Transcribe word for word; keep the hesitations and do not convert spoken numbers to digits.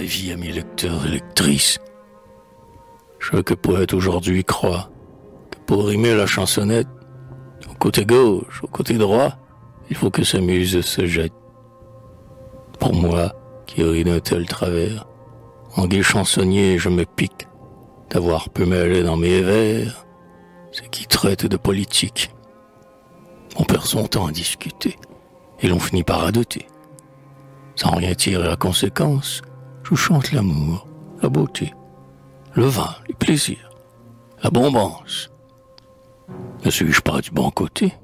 la vie à mes lecteurs et lectrices. Chaque poète aujourd'hui croit que pour rimer la chansonnette, au côté gauche, au côté droit, il faut que sa muse se jette. Pour moi, qui ris d'un tel travers, en gai chansonnier je me pique d'avoir pu mêler dans mes vers ce qui traite de politique. On perd son temps à discuter, et l'on finit par adoter. Sans rien tirer à conséquence, je chante l'amour, la beauté, le vin, les plaisirs, l'abondance. Ne suis-je pas du bon côté?